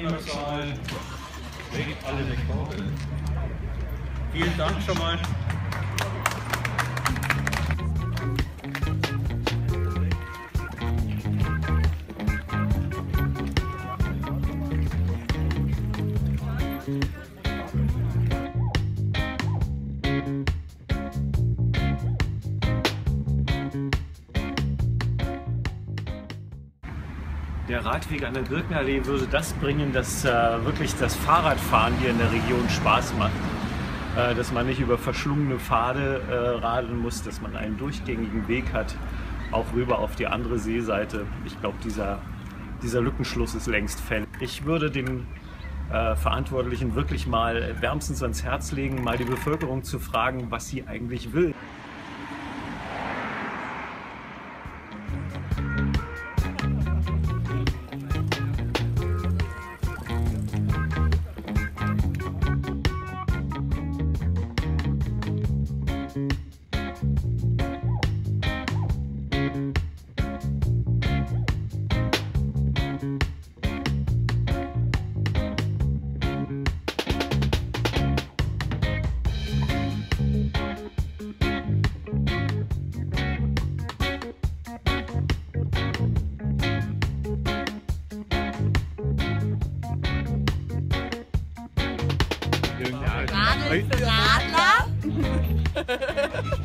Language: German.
Trainingssaal, legt alle Rekorde. Vielen Dank schon mal. Der Radweg an der Birkenallee würde das bringen, dass wirklich das Fahrradfahren hier in der Region Spaß macht. Dass man nicht über verschlungene Pfade radeln muss, dass man einen durchgängigen Weg hat, auch rüber auf die andere Seeseite. Ich glaube, dieser Lückenschluss ist längst fällig. Ich würde den Verantwortlichen wirklich mal wärmstens ans Herz legen, mal die Bevölkerung zu fragen, was sie eigentlich will. Radl für Radler.